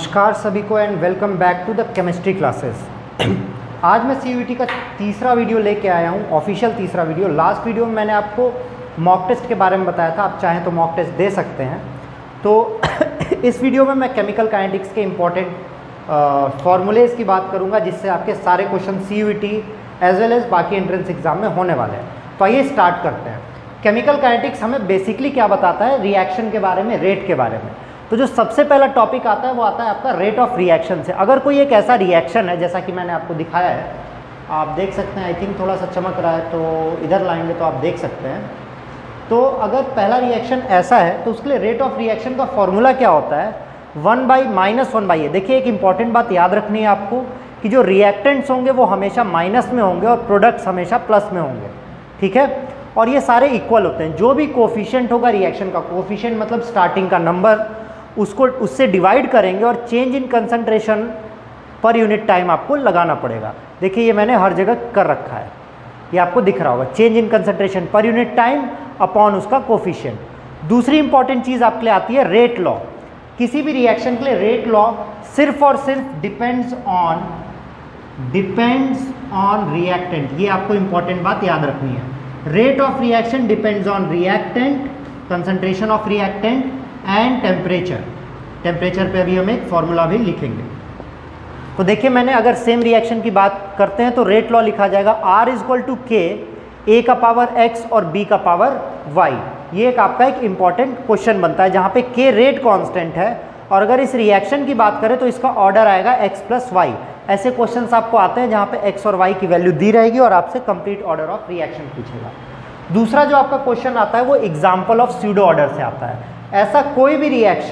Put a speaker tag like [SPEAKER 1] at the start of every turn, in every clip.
[SPEAKER 1] नमस्कार सभी को and welcome back to the chemistry classes. आज मैं CUET का तीसरा वीडियो लेके आया हूँ, ऑफिशियल तीसरा वीडियो। लास्ट वीडियो में मैंने आपको मॉक टेस्ट के बारे में बताया था, आप चाहें तो मॉक टेस्ट दे सकते हैं। तो इस वीडियो में मैं केमिकल काइनेटिक्स के इम्पॉर्टेंट फार्मूलेज की बात करूँगा, जिससे आपके सारे question CUET as well as बाकी एंट्रेंस एग्जाम में होने वाले हैं। तो आइए स्टार्ट करते हैं। केमिकल काइनेटिक्स हमें बेसिकली क्या बताता है, रिएक्शन के बारे में, रेट के बारे में। तो जो सबसे पहला टॉपिक आता है वो आता है आपका रेट ऑफ रिएक्शन से। अगर कोई एक ऐसा रिएक्शन है जैसा कि मैंने आपको दिखाया है, आप देख सकते हैं, आई थिंक थोड़ा सा चमक रहा है तो इधर लाएंगे तो आप देख सकते हैं। तो अगर पहला रिएक्शन ऐसा है तो उसके लिए रेट ऑफ रिएक्शन का फॉर्मूला क्या होता है, 1/-1/a। देखिए एक इंपॉर्टेंट बात याद रखनी है आपको कि जो रिएक्टेंट्स होंगे वो हमेशा माइनस में होंगे और प्रोडक्ट्स हमेशा प्लस में होंगे, ठीक है। और ये सारे इक्वल होते हैं। जो भी कोफिशिएंट होगा रिएक्शन का, कोफिशिएंट मतलब स्टार्टिंग का नंबर, उसको उससे डिवाइड करेंगे और change in concentration per unit time आपको लगाना पड़ेगा। देखिए ये मैंने हर जगह कर रखा है, ये आपको दिख रहा होगा, change in concentration per unit time upon उसका कोफिशिएंट। दूसरी इंपॉर्टेंट चीज़ आपके लिए आती है रेट लॉ। किसी भी रिएक्शन के लिए रेट लॉ सिर्फ और सिर्फ डिपेंड्स ऑन रिएक्टेंट। ये आपको इंपॉर्टेंट बात याद रखनी है। Rate of reaction depends on reactant, concentration of reactant and temperature. Temperature पे अभी हम एक फॉर्मूला भी लिखेंगे। तो देखिए मैंने अगर सेम रिएक्शन की बात करते हैं तो रेट लॉ लिखा जाएगा R = K, A का पावर X और B का पावर Y। ये एक आपका एक इंपॉर्टेंट क्वेश्चन बनता है जहाँ पे K रेट कांस्टेंट है, और अगर इस रिएक्शन की बात करें तो इसका ऑर्डर आएगा X + Y। ऐसे क्वेश्चंस आपको आते हैं जहाँ पे X और Y की वैल्यू दी रहेगी और आपसे कंप्लीट ऑर्डर ऑफ रिएक्शन पूछेगा। दूसरा जो आपका क्वेश्चन आता है वो एग्जाम्पल ऑफ स्यूडो ऑर्डर से आता है। ऐसा कोई भी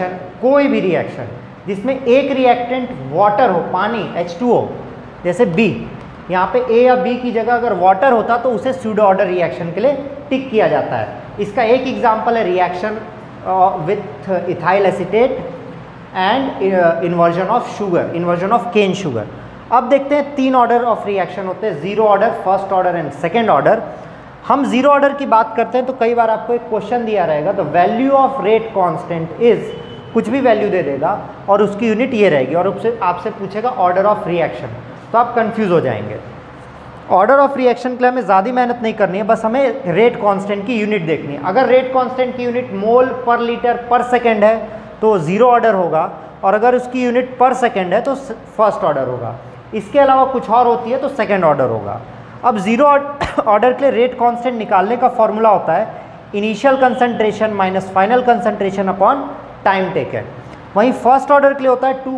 [SPEAKER 1] रिएक्शन जिसमें एक रिएक्टेंट वाटर हो, पानी H2O, जैसे B, यहाँ पे A या B की जगह अगर वाटर होता तो उसे स्यूडो ऑर्डर रिएक्शन के लिए टिक किया जाता है। इसका एक एग्जाम्पल है reaction with ethyl acetate and inversion of sugar, inversion of cane sugar. अब देखते हैं तीन ऑर्डर ऑफ रिएक्शन होते हैं, zero order, first order and second order. हम जीरो ऑर्डर की बात करते हैं तो कई बार आपको एक क्वेश्चन दिया रहेगा, तो value of rate constant is, कुछ भी वैल्यू दे देगा और उसकी यूनिट ये रहेगी, और उससे आपसे पूछेगा ऑर्डर ऑफ रिएक्शन, तो आप कंफ्यूज हो जाएंगे। ऑर्डर ऑफ रिएक्शन के लिए हमें ज़्यादा मेहनत नहीं करनी है, बस हमें रेट कांस्टेंट की यूनिट देखनी है। अगर रेट कांस्टेंट की यूनिट मोल पर लीटर पर सेकेंड है तो जीरो ऑर्डर होगा, और अगर उसकी यूनिट पर सेकेंड है तो फर्स्ट ऑर्डर होगा। इसके अलावा कुछ और होती है तो सेकेंड ऑर्डर होगा। अब जीरो ऑर्डर के लिए रेट कांस्टेंट निकालने का फॉर्मूला होता है initial concentration minus final concentration upon time taken. वहीं फर्स्ट ऑर्डर के लिए होता है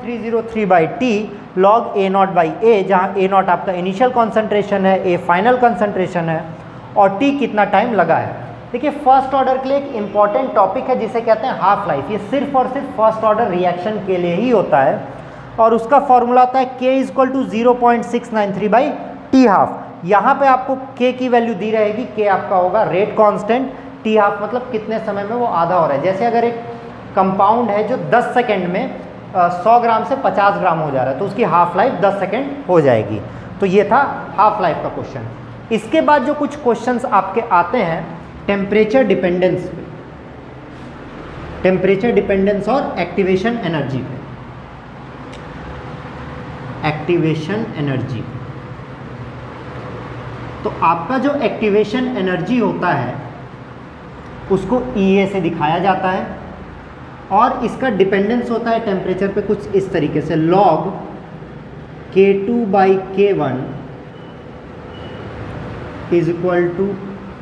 [SPEAKER 1] 2.303/T log A0/A, जहाँ A0 आपका इनिशियल कंसंट्रेशन है, A फाइनल कंसंट्रेशन है, और T कितना टाइम लगा है। देखिए फर्स्ट ऑर्डर के लिए एक इंपॉर्टेंट टॉपिक है जिसे कहते हैं हाफ लाइफ। ये सिर्फ और सिर्फ फर्स्ट ऑर्डर रिएक्शन के लिए ही होता है, और उसका फॉर्मूला होता है K = 0.693/T हाफ। यहाँ पे आपको K की वैल्यू दी रहेगी, K आपका होगा रेट कांस्टेंट, T हाफ मतलब कितने समय में वो आधा हो रहा है। जैसे अगर एक कंपाउंड है जो 10 सेकेंड में 100 ग्राम से 50 ग्राम हो जा रहा है तो उसकी हाफ लाइफ 10 सेकेंड हो जाएगी। तो ये था हाफ लाइफ का क्वेश्चन। इसके बाद जो कुछ क्वेश्चंस आपके आते हैं टेम्परेचर डिपेंडेंस पे, टेम्परेचर डिपेंडेंस और एक्टिवेशन एनर्जी पे, एक्टिवेशन एनर्जी। तो आपका जो एक्टिवेशन एनर्जी होता है उसको EA से दिखाया जाता है, और इसका डिपेंडेंस होता है टेम्परेचर पे कुछ इस तरीके से, log K2/K1 =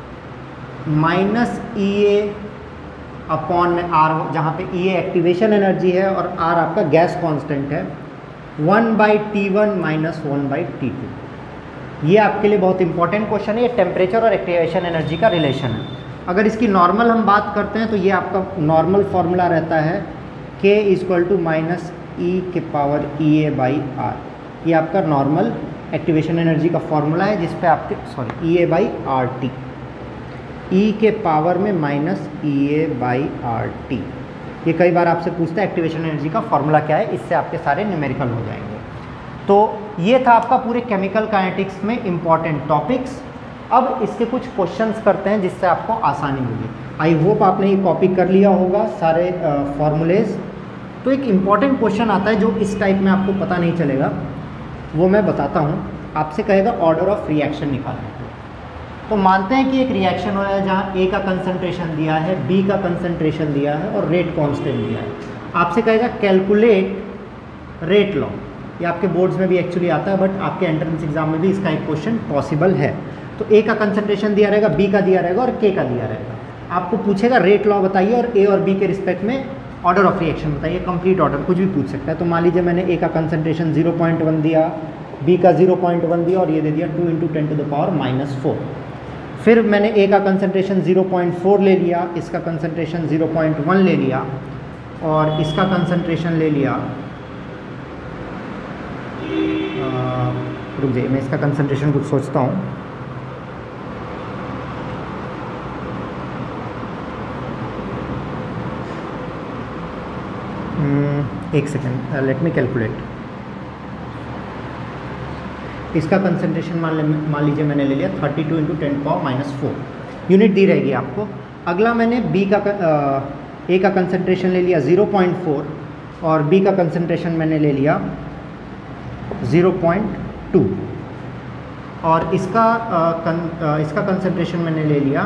[SPEAKER 1] -EA अपॉन में R, जहाँ पे EA एक्टिवेशन एनर्जी है और R आपका गैस कांस्टेंट है, 1/T1 - 1/T2। ये आपके लिए बहुत इंपॉर्टेंट क्वेश्चन है। ये टेम्परेचर और एक्टिवेशन एनर्जी का रिलेशन है। अगर इसकी नॉर्मल हम बात करते हैं तो ये आपका नॉर्मल फॉर्मूला रहता है K = -EA/R। ये आपका नॉर्मल एक्टिवेशन एनर्जी का फॉर्मूला है, जिस पे आपके EA/RT, E के पावर में -EA/RT। ये कई बार आपसे पूछता है एक्टिवेशन एनर्जी का फॉर्मूला क्या है, इससे आपके सारे न्यूमेरिकल हो जाएंगे। तो ये था आपका पूरे केमिकल काइनेटिक्स में इंपॉर्टेंट टॉपिक्स। अब इसके कुछ क्वेश्चंस करते हैं जिससे आपको आसानी होगी। आई होप आपने ये कॉपी कर लिया होगा सारे फॉर्मूलेज, तो एक इम्पॉर्टेंट क्वेश्चन आता है जो इस टाइप में आपको पता नहीं चलेगा, वो मैं बताता हूँ। आपसे कहेगा ऑर्डर ऑफ रिएक्शन निकालने को। तो मानते हैं कि एक रिएक्शन हो रहा है जहाँ ए का कंसंट्रेशन दिया है, बी का कंसंट्रेशन दिया है और रेट कांस्टेंट दिया है। आपसे कहेगा कैलकुलेट रेट लॉ। ये आपके बोर्ड्स में भी एक्चुअली आता है, बट आपके एंट्रेंस एग्जाम में भी इसका एक क्वेश्चन पॉसिबल है। तो ए का कंसंट्रेशन दिया रहेगा, बी का दिया रहेगा और के का दिया रहेगा। आपको पूछेगा रेट लॉ बताइए और ए और बी के रिस्पेक्ट में ऑर्डर ऑफ रिएक्शन बताइए, कंप्लीट ऑर्डर कुछ भी पूछ सकता है। तो मान लीजिए मैंने ए का कंसंट्रेशन 0.1 दिया, बी का 0.1 दिया और ये दे दिया 2 × 10⁻⁴। फिर मैंने ए का कंसंट्रेशन 0.4 ले लिया, इसका कंसंट्रेशन 0.1 ले लिया और इसका कंसंट्रेशन ले लिया, रुक जाइए मैं इसका कंसंट्रेशन कुछ सोचता हूँ। एक सेकेंड, लेट मी कैलकुलेट। इसका कंसंट्रेशन मान लीजिए मैंने ले लिया 32 × 10⁻⁴ यूनिट दी रहेगी आपको। अगला मैंने बी का ए का कंसंट्रेशन ले लिया 0.4 और बी का कंसंट्रेशन मैंने ले लिया 0.2 और इसका कंसंट्रेशन मैंने ले लिया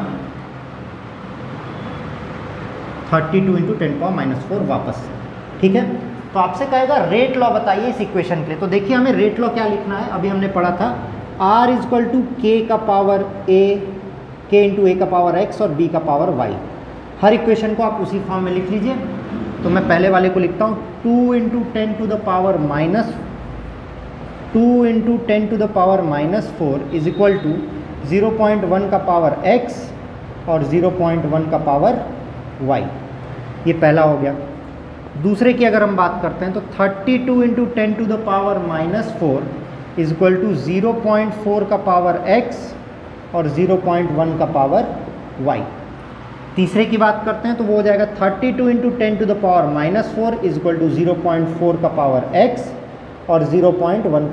[SPEAKER 1] 32 × 10⁻⁴ वापस से। ठीक है, तो आपसे कहेगा रेट लॉ बताइए इस इक्वेशन के लिए। तो देखिए हमें रेट लॉ क्या लिखना है, अभी हमने पढ़ा था R = K का पावर A, K × A का पावर X और B का पावर Y। हर इक्वेशन को आप उसी फॉर्म में लिख लीजिए। तो मैं पहले वाले को लिखता हूँ 2 × 10⁻⁻2 × 10⁻⁻4 इज इक्वल टू 0.1 का पावर X और 0.1 का पावर Y। ये पहला हो गया। दूसरे की अगर हम बात करते हैं तो 32 × 10⁻⁻4 इज इक्वल टू 0.4 का पावर X और 0.1 का पावर Y। तीसरे की बात करते हैं तो वो हो जाएगा 32 × 10⁻⁻4 इज इक्वल टू 0.4 का पावर X और 0.2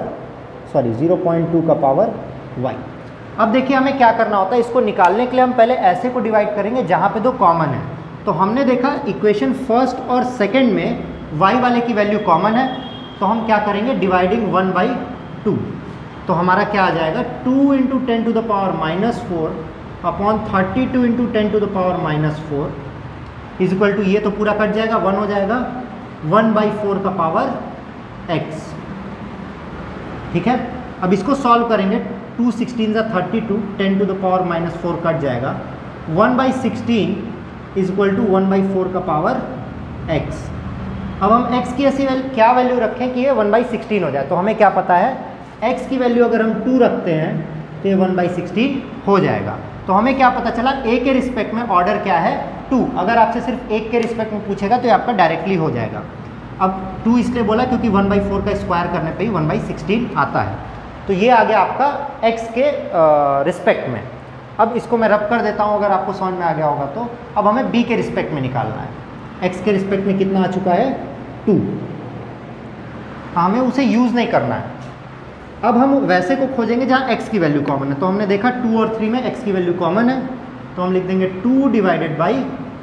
[SPEAKER 1] का पावर Y। अब देखिए हमें क्या करना होता है, इसको निकालने के लिए हम पहले ऐसे को डिवाइड करेंगे जहाँ पे दो कॉमन है। तो हमने देखा इक्वेशन फर्स्ट और सेकंड में y वाले की वैल्यू कॉमन है, तो हम क्या करेंगे डिवाइडिंग 1/2। तो हमारा क्या आ जाएगा 2 × 10⁻⁻4 अपॉन 32 × 10⁻⁻4 इज इक्वल टू, ये तो पूरा कट जाएगा 1 हो जाएगा 1/4 का पावर x। ठीक है, अब इसको सॉल्व करेंगे। 2 × 16 = 32, 10⁻⁻4 कट जाएगा, 1/16 इज इक्वल टू 1/4 का पावर x। अब हम x की ऐसी क्या वैल्यू रखें कि ये 1/16 हो जाए। तो हमें क्या पता है x की वैल्यू अगर हम 2 रखते हैं तो ये 1/16 हो जाएगा। तो हमें क्या पता चला a के रिस्पेक्ट में ऑर्डर क्या है 2। अगर आपसे सिर्फ 1 के रिस्पेक्ट में पूछेगा तो ये आपका डायरेक्टली हो जाएगा। अब 2 इसलिए बोला क्योंकि 1/4 का स्क्वायर करने पे ही 1/16 आता है। तो ये आ गया आपका x के रिस्पेक्ट में। अब इसको मैं रब कर देता हूँ अगर आपको समझ में आ गया होगा तो। अब हमें b के रिस्पेक्ट में निकालना है। x के रिस्पेक्ट में कितना आ चुका है 2, हमें उसे यूज़ नहीं करना है। अब हम वैसे को खोजेंगे जहाँ x की वैल्यू कॉमन है। तो हमने देखा 2 और 3 में x की वैल्यू कॉमन है, तो हम लिख देंगे 2 डिवाइडेड बाई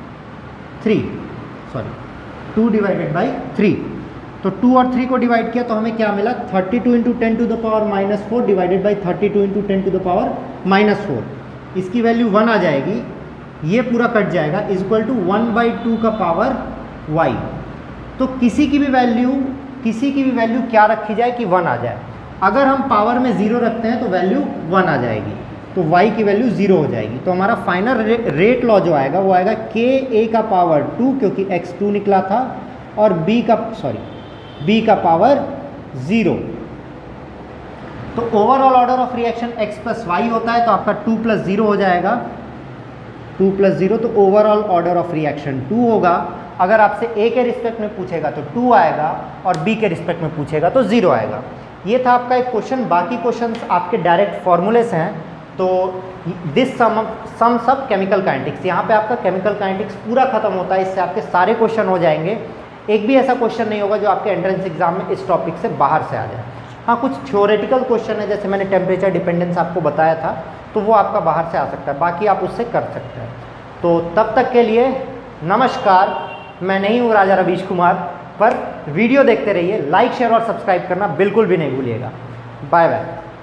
[SPEAKER 1] 3। तो 2 और 3 को डिवाइड किया तो हमें क्या मिला 32 × 10⁻⁻4 डिवाइडेड बाई 32 × 10⁻⁻4। इसकी वैल्यू 1 आ जाएगी, ये पूरा कट जाएगा, इज इक्वल टू 1/2 का पावर y। तो किसी की भी वैल्यू क्या रखी जाए कि 1 आ जाए। अगर हम पावर में 0 रखते हैं तो वैल्यू 1 आ जाएगी, तो y की वैल्यू 0 हो जाएगी। तो हमारा फाइनल रेट लॉ जो आएगा वो आएगा ka का पावर 2 क्योंकि x 2 निकला था और b का पावर 0। तो overall order of reaction x + y होता है, तो आपका 2 + 0 हो जाएगा, 2 + 0। तो ओवरऑल ऑर्डर ऑफ रिएक्शन 2 होगा। अगर आपसे a के रिस्पेक्ट में पूछेगा तो 2 आएगा और b के रिस्पेक्ट में पूछेगा तो 0 आएगा। ये था आपका एक क्वेश्चन। बाकी क्वेश्चंस आपके डायरेक्ट फॉर्मूले से हैं। तो this sums up chemical kinetics, यहाँ पे आपका केमिकल काइनेटिक्स पूरा खत्म होता है। इससे आपके सारे क्वेश्चन हो जाएंगे। एक भी ऐसा क्वेश्चन नहीं होगा जो आपके एंट्रेंस एग्जाम में इस टॉपिक से बाहर से आ जाए। हाँ, कुछ थ्योरेटिकल क्वेश्चन है, जैसे मैंने टेम्परेचर डिपेंडेंस आपको बताया था, तो वो आपका बाहर से आ सकता है, बाकी आप उससे कर सकते हैं। तो तब तक के लिए नमस्कार, मैं नहीं हूँ राजा रवीश कुमार, पर वीडियो देखते रहिए, लाइक शेयर और सब्सक्राइब करना बिल्कुल भी नहीं भूलिएगा। Bye bye.